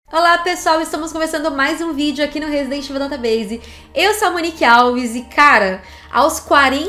Olá pessoal, estamos começando mais um vídeo aqui no Resident Evil Database. Eu sou a Monique Alves e cara, aos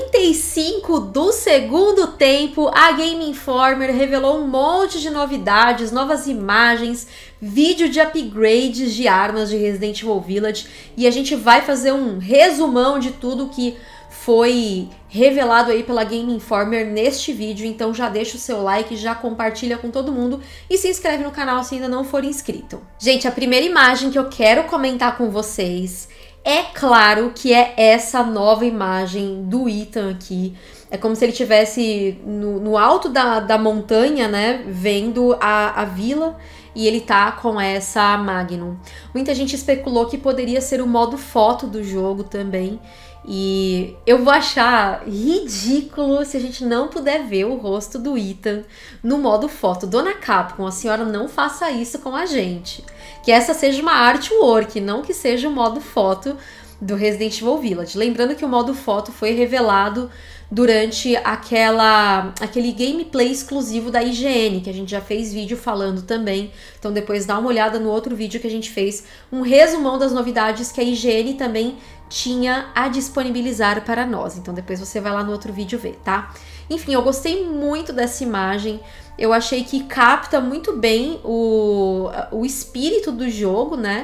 45 do segundo tempo, a Game Informer revelou um monte de novidades, novas imagens, vídeo de upgrades de armas de Resident Evil Village e a gente vai fazer um resumão de tudo que foi revelado aí pela Game Informer neste vídeo, então já deixa o seu like, já compartilha com todo mundo e se inscreve no canal se ainda não for inscrito. Gente, a primeira imagem que eu quero comentar com vocês é claro que é essa nova imagem do Ethan aqui. É como se ele estivesse no alto da montanha, né, vendo a vila e ele tá com essa Magnum. Muita gente especulou que poderia ser o modo foto do jogo também. E eu vou achar ridículo se a gente não puder ver o rosto do Ethan no modo foto. Dona Capcom, a senhora não faça isso com a gente. Que essa seja uma artwork, não que seja o modo foto do Resident Evil Village. Lembrando que o modo foto foi revelado durante aquele gameplay exclusivo da IGN, que a gente já fez vídeo falando também. Então depois dá uma olhada no outro vídeo que a gente fez, um resumão das novidades que a IGN também tinha a disponibilizar para nós. Então depois você vai lá no outro vídeo ver, tá? Enfim, eu gostei muito dessa imagem. Eu achei que capta muito bem o espírito do jogo, né?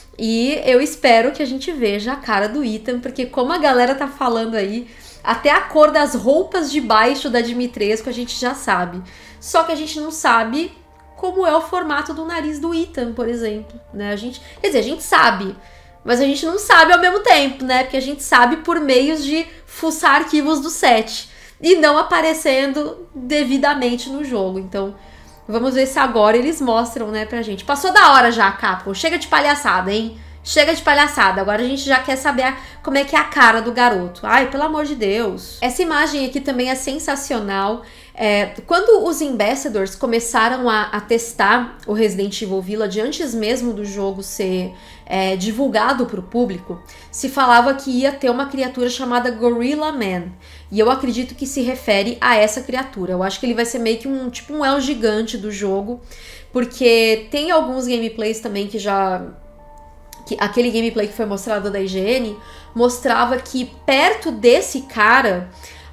E eu espero que a gente veja a cara do Ethan, porque como a galera tá falando aí, até a cor das roupas de baixo da Dimitrescu a gente já sabe. Só que a gente não sabe como é o formato do nariz do Ethan, por exemplo, né? Quer dizer, a gente sabe, mas a gente não sabe ao mesmo tempo, né? Porque a gente sabe por meios de fuçar arquivos do set e não aparecendo devidamente no jogo. Então, vamos ver se agora eles mostram, né, pra gente. Passou da hora já, Capcom. Chega de palhaçada, hein? Chega de palhaçada. Agora a gente já quer saber como é que é a cara do garoto. Ai, pelo amor de Deus. Essa imagem aqui também é sensacional. Quando os Ambassadors começaram a testar o Resident Evil Village, antes mesmo do jogo ser divulgado para o público, se falava que ia ter uma criatura chamada Gorilla Man. E eu acredito que se refere a essa criatura. Eu acho que ele vai ser meio que tipo um El Gigante do jogo, porque tem alguns gameplays também que aquele gameplay que foi mostrado da IGN mostrava que perto desse cara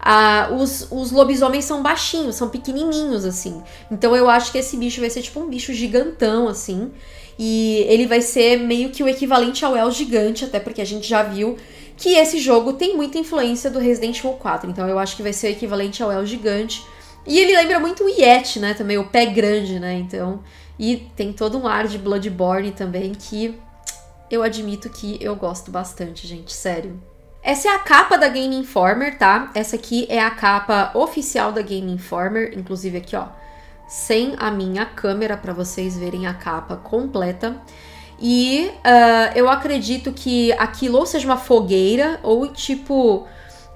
os lobisomens são baixinhos, são pequenininhos, assim. Então eu acho que esse bicho vai ser tipo um bicho gigantão, assim. E ele vai ser meio que o equivalente ao El Gigante, até porque a gente já viu que esse jogo tem muita influência do Resident Evil 4. Então eu acho que vai ser o equivalente ao El Gigante. E ele lembra muito o Yeti, né? Também o pé grande, né? Então, e tem todo um ar de Bloodborne também que eu admito que eu gosto bastante, gente, sério. Essa é a capa da Game Informer, tá? Essa aqui é a capa oficial da Game Informer, inclusive aqui, ó, sem a minha câmera para vocês verem a capa completa. E eu acredito que aquilo ou seja uma fogueira, ou tipo,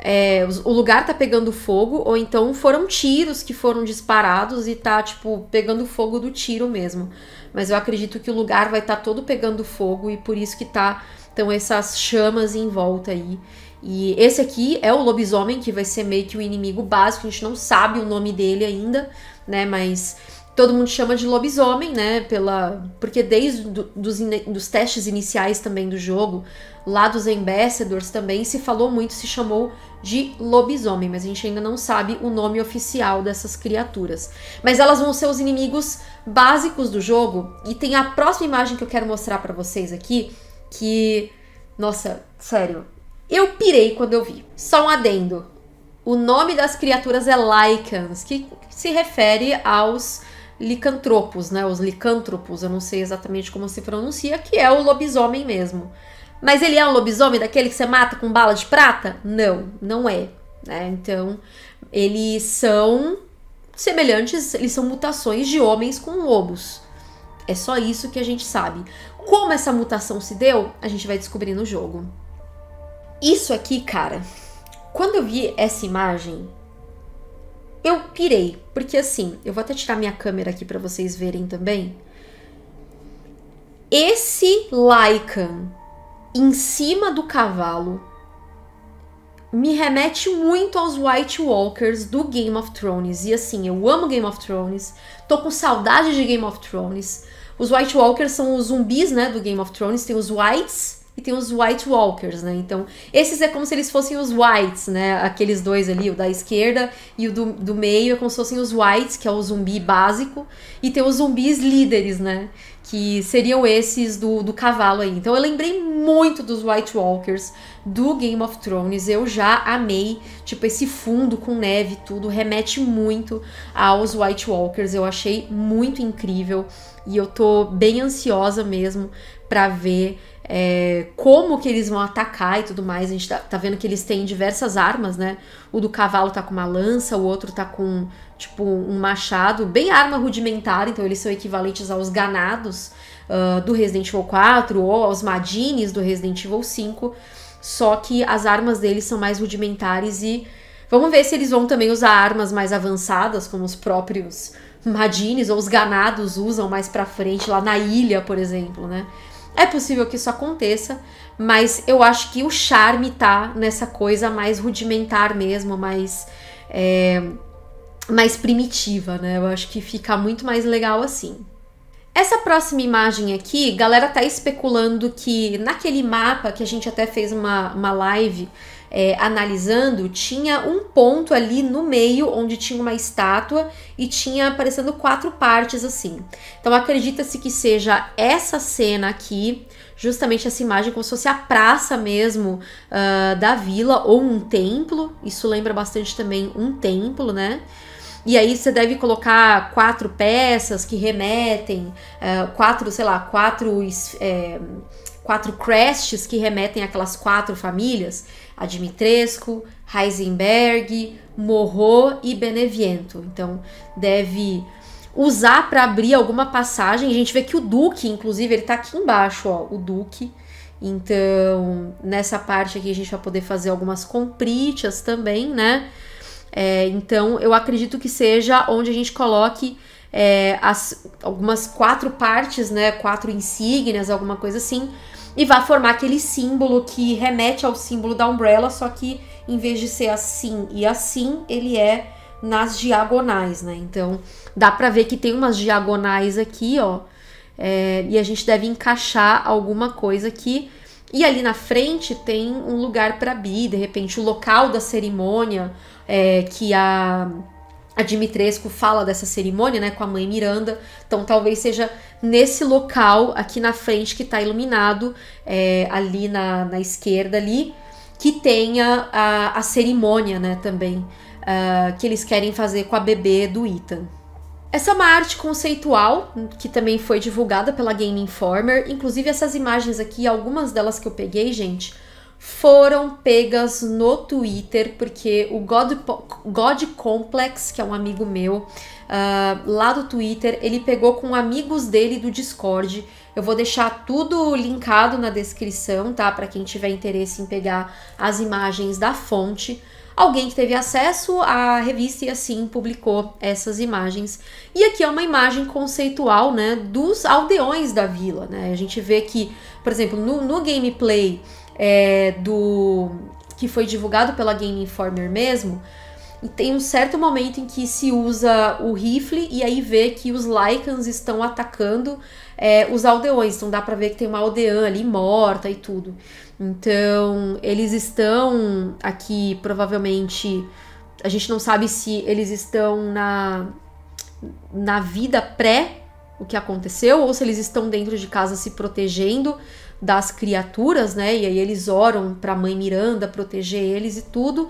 o lugar tá pegando fogo, ou então foram tiros que foram disparados e tá, tipo, pegando fogo do tiro mesmo. Mas eu acredito que o lugar vai estar todo pegando fogo e por isso que estão essas chamas em volta aí. E esse aqui é o lobisomem, que vai ser meio que o inimigo básico, a gente não sabe o nome dele ainda, né, mas todo mundo chama de lobisomem, né, porque desde dos testes iniciais também do jogo, lá dos Ambassadors também se falou muito, se chamou de lobisomem, mas a gente ainda não sabe o nome oficial dessas criaturas. Mas elas vão ser os inimigos básicos do jogo, e tem a próxima imagem que eu quero mostrar pra vocês aqui, que, nossa, sério, eu pirei quando eu vi. Só um adendo. O nome das criaturas é Lycans, que se refere aos licantropos, né? Os licântropos, eu não sei exatamente como se pronuncia, que é o lobisomem mesmo. Mas ele é um lobisomem daquele que você mata com bala de prata? Não, não é, né? Então, eles são semelhantes, eles são mutações de homens com lobos. É só isso que a gente sabe. Como essa mutação se deu, a gente vai descobrir no jogo. Isso aqui, cara, quando eu vi essa imagem, eu pirei. Porque assim, eu vou até tirar minha câmera aqui pra vocês verem também. Esse Lycan em cima do cavalo me remete muito aos White Walkers do Game of Thrones. E assim, eu amo Game of Thrones, tô com saudade de Game of Thrones. Os White Walkers são os zumbis, né, do Game of Thrones. Tem os Whites e tem os White Walkers, né? Então, esses é como se eles fossem os Whites, né? Aqueles dois ali, o da esquerda e o do meio é como se fossem os Whites, que é o zumbi básico. E tem os zumbis líderes, né? Que seriam esses do cavalo aí. Então eu lembrei muito dos White Walkers do Game of Thrones. Eu já amei, tipo, esse fundo com neve e tudo, remete muito aos White Walkers. Eu achei muito incrível e eu tô bem ansiosa mesmo pra ver como que eles vão atacar e tudo mais. A gente tá vendo que eles têm diversas armas, né? O do cavalo tá com uma lança, o outro tá com, tipo, um machado, bem arma rudimentar, então eles são equivalentes aos ganados do Resident Evil 4 ou aos Madines do Resident Evil 5, só que as armas deles são mais rudimentares e vamos ver se eles vão também usar armas mais avançadas, como os próprios Madines ou os ganados usam mais pra frente, lá na ilha, por exemplo, né? É possível que isso aconteça, mas eu acho que o charme tá nessa coisa mais rudimentar mesmo, mais primitiva, né? Eu acho que fica muito mais legal assim. Essa próxima imagem aqui, galera tá especulando que naquele mapa que a gente até fez uma live analisando, tinha um ponto ali no meio onde tinha uma estátua e tinha aparecendo 4 partes assim. Então acredita-se que seja essa cena aqui, justamente essa imagem, como se fosse a praça mesmo da vila ou um templo. Isso lembra bastante também um templo, né? E aí você deve colocar 4 peças que remetem, 4 crests que remetem àquelas 4 famílias, a Dimitrescu, Heisenberg, Morro e Beneviento. Então deve usar para abrir alguma passagem. A gente vê que o Duque, inclusive, ele tá aqui embaixo, ó, o Duque. Então nessa parte aqui a gente vai poder fazer algumas compritas também, né? Então eu acredito que seja onde a gente coloque algumas 4 partes, né, 4 insígnias, alguma coisa assim, e vai formar aquele símbolo que remete ao símbolo da Umbrella, só que em vez de ser assim e assim, ele é nas diagonais, né? Então dá pra ver que tem umas diagonais aqui, ó, e a gente deve encaixar alguma coisa aqui. E ali na frente tem um lugar para abrir, de repente o local da cerimônia, que a Dimitrescu fala dessa cerimônia, né, com a mãe Miranda. Então talvez seja nesse local aqui na frente que tá iluminado, ali na esquerda ali, que tenha a cerimônia, né, também, que eles querem fazer com a bebê do Ethan. Essa é uma arte conceitual que também foi divulgada pela Game Informer. Inclusive essas imagens aqui, algumas delas que eu peguei, gente, foram pegas no Twitter, porque o God Complex, que é um amigo meu, lá do Twitter, ele pegou com amigos dele do Discord. Eu vou deixar tudo linkado na descrição, tá? Para quem tiver interesse em pegar as imagens da fonte. Alguém que teve acesso à revista e assim publicou essas imagens. E aqui é uma imagem conceitual, né, dos aldeões da vila, né? A gente vê que, por exemplo, no gameplay que foi divulgado pela Game Informer mesmo, tem um certo momento em que se usa o rifle e aí vê que os Lycans estão atacando os aldeões. Então dá pra ver que tem uma aldeã ali morta e tudo. Então eles estão aqui, provavelmente, a gente não sabe se eles estão na vida pré o que aconteceu ou se eles estão dentro de casa se protegendo das criaturas, né? E aí eles oram pra mãe Miranda proteger eles e tudo.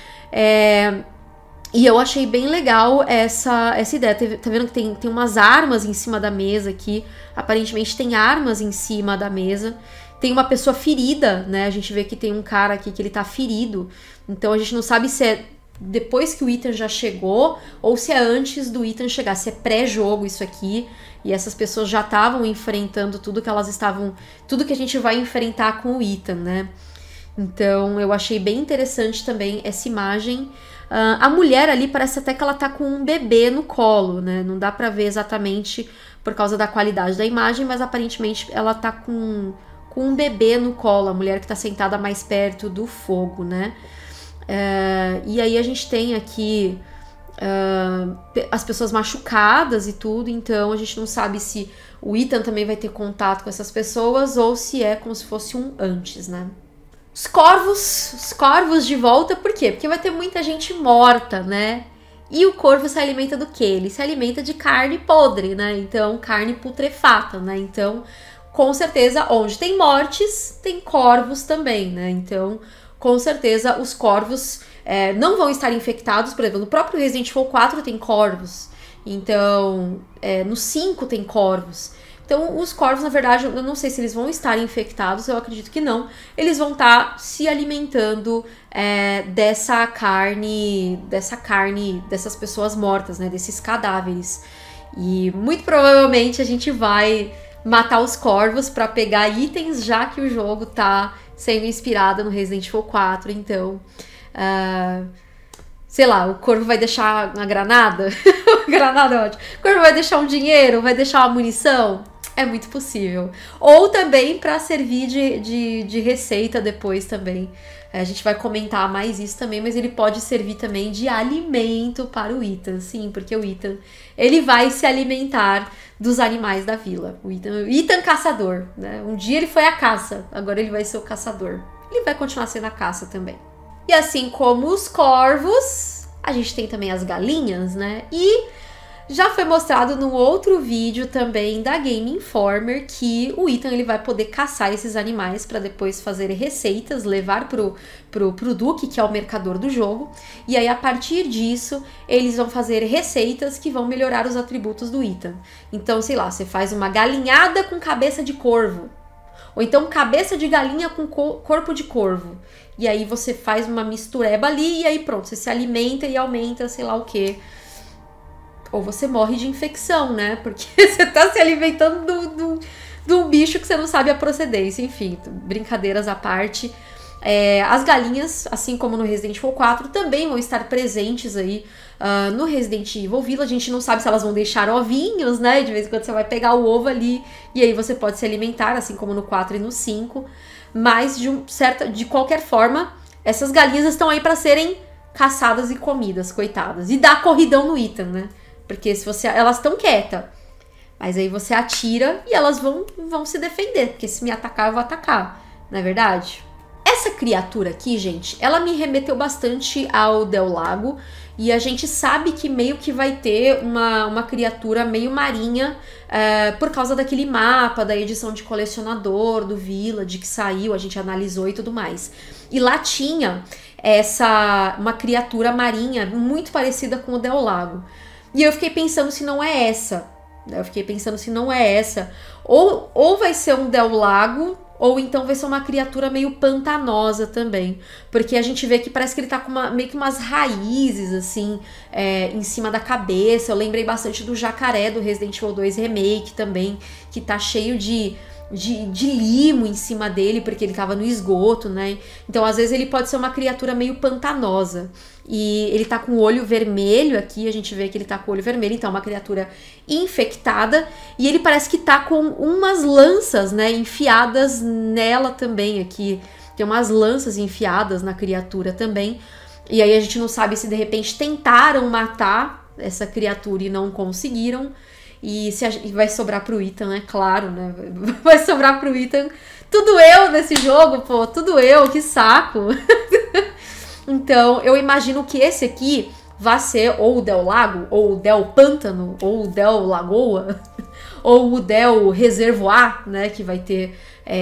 E eu achei bem legal essa ideia. Tá vendo que tem umas armas em cima da mesa aqui. Aparentemente tem armas em cima da mesa. Tem uma pessoa ferida, né? A gente vê que tem um cara aqui que ele tá ferido. Então a gente não sabe se é depois que o Ethan já chegou ou se é antes do Ethan chegar. Se é pré-jogo isso aqui. E essas pessoas já estavam enfrentando tudo que a gente vai enfrentar com o Ethan, né? Então eu achei bem interessante também essa imagem. A mulher ali parece até que ela tá com um bebê no colo, né? Não dá pra ver exatamente por causa da qualidade da imagem, mas aparentemente ela tá com um bebê no colo, a mulher que tá sentada mais perto do fogo, né? E aí a gente tem aqui as pessoas machucadas e tudo, então a gente não sabe se o Ethan também vai ter contato com essas pessoas ou se é como se fosse um antes, né? Os corvos de volta, por quê? Porque vai ter muita gente morta, né? E o corvo se alimenta do quê? Ele se alimenta de carne podre, né? Então, carne putrefata, né? Então, com certeza, onde tem mortes, tem corvos também, né? Então, com certeza, os corvos não vão estar infectados. Por exemplo, no próprio Resident Evil 4 tem corvos. Então, no 5 tem corvos. Então, os corvos, na verdade, eu não sei se eles vão estar infectados, eu acredito que não. Eles vão estar se alimentando dessa carne, dessas pessoas mortas, né? Desses cadáveres. E muito provavelmente a gente vai matar os corvos para pegar itens, já que o jogo tá sendo inspirado no Resident Evil 4. Então, sei lá, o corvo vai deixar uma granada? Granada é ótimo. O corvo vai deixar um dinheiro? Vai deixar uma munição? É muito possível. Ou também para servir de receita depois também. A gente vai comentar mais isso também, mas ele pode servir também de alimento para o Ethan. Sim, porque o Ethan, ele vai se alimentar dos animais da vila. O Ethan caçador, né? Um dia ele foi a caça, agora ele vai ser o caçador. Ele vai continuar sendo a caça também. E assim como os corvos, a gente tem também as galinhas, né? E já foi mostrado num outro vídeo também da Game Informer que o Ethan ele vai poder caçar esses animais para depois fazer receitas, levar pro Duke, que é o mercador do jogo. E aí, a partir disso, eles vão fazer receitas que vão melhorar os atributos do Ethan. Então, sei lá, você faz uma galinhada com cabeça de corvo. Ou então cabeça de galinha com corpo de corvo. E aí você faz uma mistureba ali e aí pronto, você se alimenta e aumenta sei lá o quê. Ou você morre de infecção, né? Porque você tá se alimentando de um bicho que você não sabe a procedência. Enfim, brincadeiras à parte. As galinhas, assim como no Resident Evil 4, também vão estar presentes aí no Resident Evil Village. A gente não sabe se elas vão deixar ovinhos, né? De vez em quando você vai pegar o ovo ali e aí você pode se alimentar, assim como no 4 e no 5. Mas, de qualquer forma, essas galinhas estão aí para serem caçadas e comidas, coitadas. E dar corridão no Ethan, né? Porque elas estão quietas. Mas aí você atira e elas vão se defender. Porque se me atacar, eu vou atacar. Não é verdade? Essa criatura aqui, gente, ela me remeteu bastante ao Del Lago. E a gente sabe que meio que vai ter uma criatura meio marinha por causa daquele mapa, da edição de colecionador, do Village que saiu, a gente analisou e tudo mais. E lá tinha uma criatura marinha muito parecida com o Del Lago. E eu fiquei pensando se não é essa. Ou vai ser um Del Lago, ou então vai ser uma criatura meio pantanosa também. Porque a gente vê que parece que ele tá com meio que umas raízes, assim, em cima da cabeça. Eu lembrei bastante do jacaré do Resident Evil 2 Remake também, que tá cheio de limo em cima dele, porque ele tava no esgoto, né? Então, às vezes, ele pode ser uma criatura meio pantanosa. E ele tá com o olho vermelho aqui, a gente vê que ele tá com o olho vermelho, então é uma criatura infectada. E ele parece que tá com umas lanças, né, enfiadas nela também aqui. Tem umas lanças enfiadas na criatura também. E aí a gente não sabe se de repente tentaram matar essa criatura e não conseguiram. E vai sobrar pro Ethan, é claro, né? Vai sobrar pro Ethan. Tudo eu nesse jogo, pô, tudo eu, que saco. Então, eu imagino que esse aqui vai ser ou o Del Lago, ou o Del Pântano, ou o Del Lagoa, ou o Del Reservoir, né? Que vai ter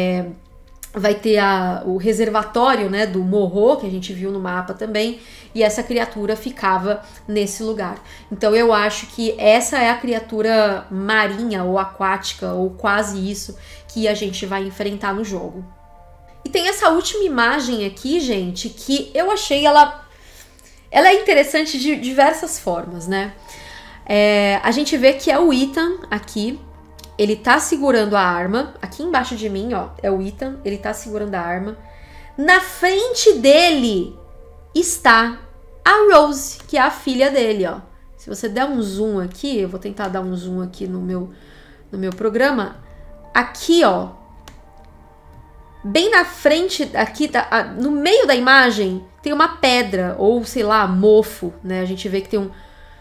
o reservatório, né, do Morro, que a gente viu no mapa também, e essa criatura ficava nesse lugar. Então eu acho que essa é a criatura marinha ou aquática, ou quase isso, que a gente vai enfrentar no jogo. E tem essa última imagem aqui, gente, que eu achei ela é interessante de diversas formas, né? A gente vê que é o Ethan aqui. Ele tá segurando a arma. Aqui embaixo de mim, ó, é o Ethan. Ele tá segurando a arma. Na frente dele está a Rose, que é a filha dele, ó. Se você der um zoom aqui, eu vou tentar dar um zoom aqui no meu programa. Aqui, ó. Bem na frente, aqui, no meio da imagem, tem uma pedra, ou sei lá, mofo, né? A gente vê que tem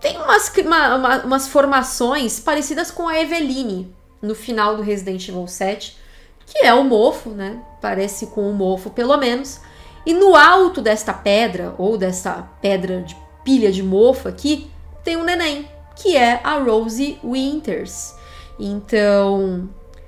tem umas formações parecidas com a Eveline no final do Resident Evil 7, que é o mofo, né? Parece com o mofo, pelo menos. E no alto desta pedra, ou dessa pedra de pilha de mofo aqui, tem um neném, que é a Rosie Winters. Então,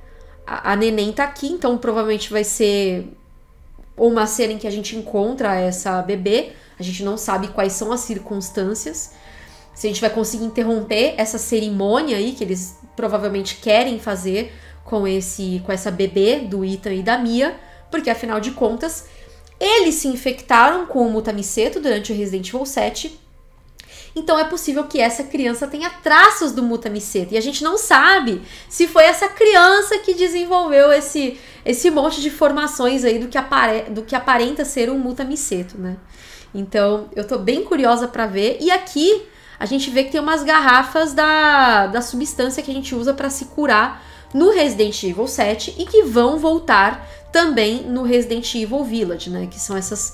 a neném tá aqui, então provavelmente vai ser uma cena em que a gente encontra essa bebê. A gente não sabe quais são as circunstâncias. Se a gente vai conseguir interromper essa cerimônia aí, que eles provavelmente querem fazer com essa bebê do Ethan e da Mia, porque afinal de contas, eles se infectaram com o Mutamiceto durante o Resident Evil 7. Então é possível que essa criança tenha traços do Mutamiceto. E a gente não sabe se foi essa criança que desenvolveu esse monte de formações aí do que aparenta ser um Mutamiceto, né? Então eu tô bem curiosa pra ver. E aqui a gente vê que tem umas garrafas da substância que a gente usa pra se curar no Resident Evil 7 e que vão voltar também no Resident Evil Village, né? Que são essas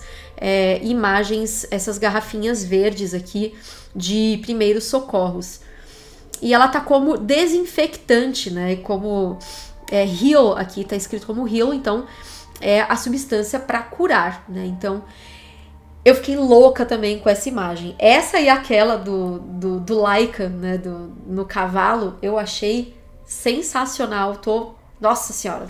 imagens, essas garrafinhas verdes aqui de primeiros socorros. E ela tá como desinfectante, né? Como heal, aqui tá escrito como heal, então é a substância para curar, né? Então eu fiquei louca também com essa imagem. Essa e aquela do Lycan, né? No cavalo, eu achei sensacional. Nossa senhora.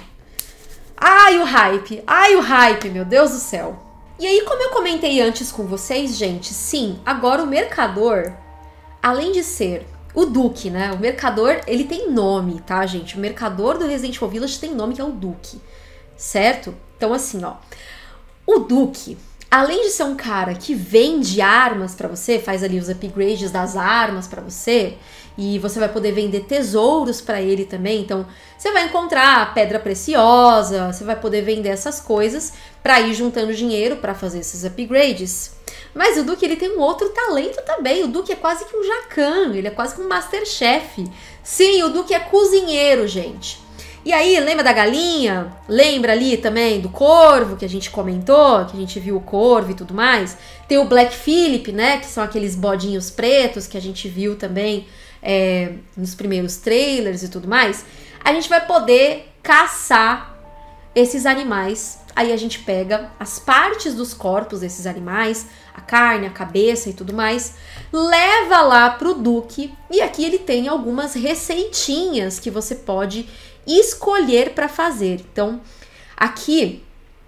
Ai, o hype, meu Deus do céu. E aí, como eu comentei antes com vocês, gente, sim, agora o Mercador, além de ser o Duque, né? O Mercador, ele tem nome, tá, gente? O Mercador do Resident Evil Village tem nome, que é o Duque, certo? Então, assim, ó, o Duque, além de ser um cara que vende armas pra você, faz ali os upgrades das armas pra você, e você vai poder vender tesouros pra ele também. Então, você vai encontrar pedra preciosa, você vai poder vender essas coisas pra ir juntando dinheiro pra fazer esses upgrades. Mas o Duque, ele tem um outro talento também. O Duque é quase que um Jacan, ele é quase que um Masterchef. Sim, o Duque é cozinheiro, gente. E aí, lembra da galinha? Lembra ali também do corvo que a gente comentou, que a gente viu o corvo e tudo mais? Tem o Black Phillip, né, que são aqueles bodinhos pretos que a gente viu também nos primeiros trailers e tudo mais. A gente vai poder caçar esses animais. Aí a gente pega as partes dos corpos desses animais, a carne, a cabeça e tudo mais, leva lá pro Duque, e aqui ele tem algumas receitinhas que você pode escolher para fazer. Então, aqui,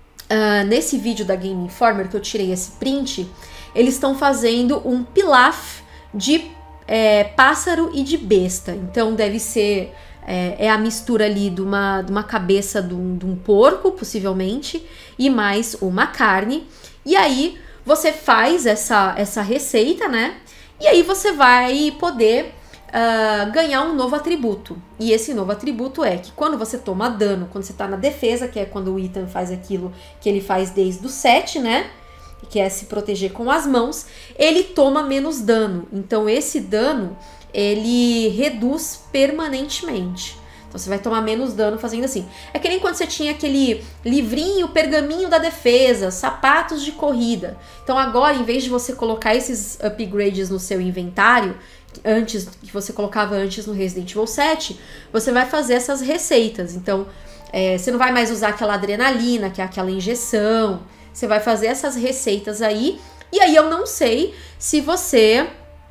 nesse vídeo da Game Informer, que eu tirei esse print, eles estão fazendo um pilaf de pássaro e de besta. Então, deve ser a mistura ali de uma cabeça de um porco, possivelmente, e mais uma carne. E aí, você faz essa receita, né? E aí, você vai poder ganhar um novo atributo. E esse novo atributo é que quando você toma dano, quando você tá na defesa, que é quando o Ethan faz aquilo que ele faz desde o 7, né? Que é se proteger com as mãos, ele toma menos dano. Então esse dano, ele reduz permanentemente. Então você vai tomar menos dano fazendo assim. É que nem quando você tinha aquele livrinho, pergaminho da defesa, sapatos de corrida. Então agora, em vez de você colocar esses upgrades no seu inventário, que você colocava antes no Resident Evil 7, você vai fazer essas receitas. Então, você não vai mais usar aquela adrenalina, que é aquela injeção. Você vai fazer essas receitas aí. E aí eu não sei se você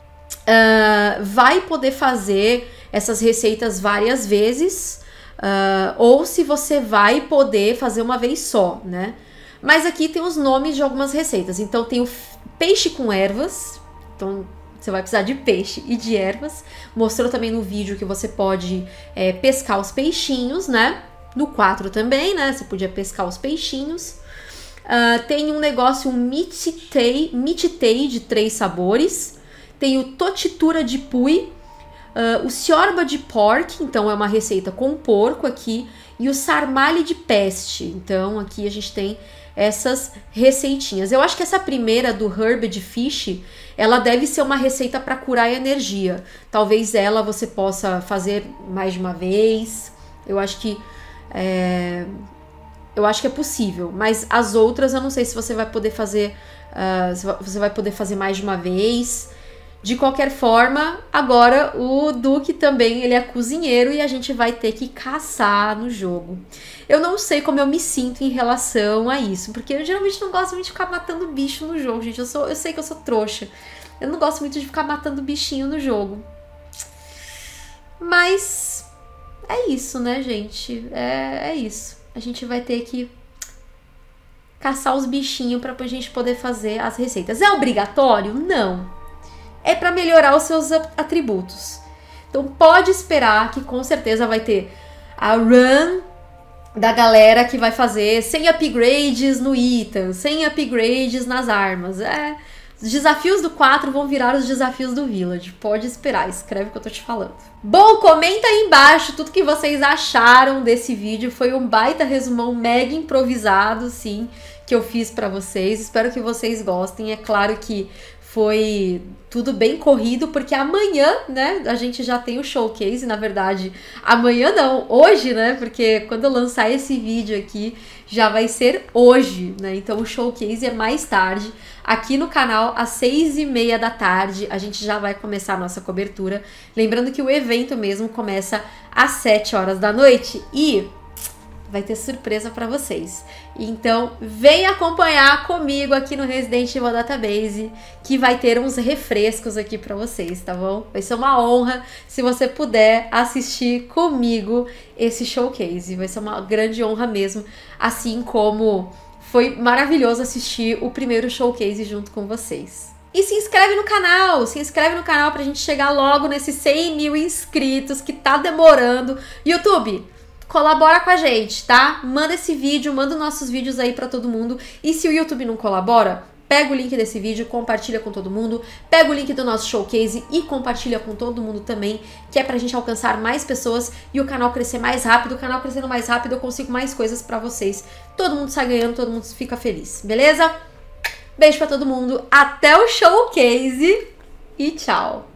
vai poder fazer essas receitas várias vezes, ou se você vai poder fazer uma vez só, né? Mas aqui tem os nomes de algumas receitas. Então tem o peixe com ervas. Então você vai precisar de peixe e de ervas. Mostrou também no vídeo que você pode pescar os peixinhos, né? No 4 também, né? Você podia pescar os peixinhos. Tem um negócio, um mititei de 3 sabores. Tem o totitura de pui. O siorba de pork, então é uma receita com porco aqui. E o sarmale de peste. Então aqui a gente tem essas receitinhas. Eu acho que essa primeira do herb de fish, ela deve ser uma receita para curar a energia. Talvez ela você possa fazer mais de uma vez. Eu acho que é possível. Mas as outras eu não sei se você vai poder fazer. Se você vai poder fazer mais de uma vez. De qualquer forma, agora o Duque também, ele é cozinheiro e a gente vai ter que caçar no jogo. Eu não sei como eu me sinto em relação a isso, porque eu geralmente não gosto muito de ficar matando bicho no jogo, gente. Eu sei que eu sou trouxa. Eu não gosto muito de ficar matando bichinho no jogo. Mas é isso, né, gente? É isso. A gente vai ter que caçar os bichinhos pra gente poder fazer as receitas. É obrigatório? Não. É para melhorar os seus atributos. Então pode esperar que com certeza vai ter a run da galera que vai fazer 100 upgrades no item, 100 upgrades nas armas. Os desafios do 4 vão virar os desafios do Village. Pode esperar, escreve o que eu tô te falando. Bom, comenta aí embaixo tudo que vocês acharam desse vídeo. Foi um baita resumão mega improvisado, sim, que eu fiz pra vocês. Espero que vocês gostem. É claro que foi tudo bem corrido, porque amanhã, né, a gente já tem o showcase, na verdade, amanhã não, hoje, né, porque quando eu lançar esse vídeo aqui, já vai ser hoje, né, então o showcase é mais tarde, aqui no canal, às 6h30 da tarde, a gente já vai começar a nossa cobertura, lembrando que o evento mesmo começa às 7 horas da noite, e vai ter surpresa pra vocês. Então, vem acompanhar comigo aqui no Resident Evil Database, que vai ter uns refrescos aqui pra vocês, tá bom? Vai ser uma honra se você puder assistir comigo esse showcase. Vai ser uma grande honra mesmo, assim como foi maravilhoso assistir o primeiro showcase junto com vocês. E se inscreve no canal pra gente chegar logo nesses 100 mil inscritos, que tá demorando. YouTube, colabora com a gente, tá? Manda esse vídeo, manda os nossos vídeos aí pra todo mundo. E se o YouTube não colabora, pega o link desse vídeo, compartilha com todo mundo. Pega o link do nosso showcase e compartilha com todo mundo também, que é pra gente alcançar mais pessoas e o canal crescer mais rápido. O canal crescendo mais rápido, eu consigo mais coisas pra vocês. Todo mundo sai ganhando, todo mundo fica feliz, beleza? Beijo pra todo mundo, até o showcase e tchau!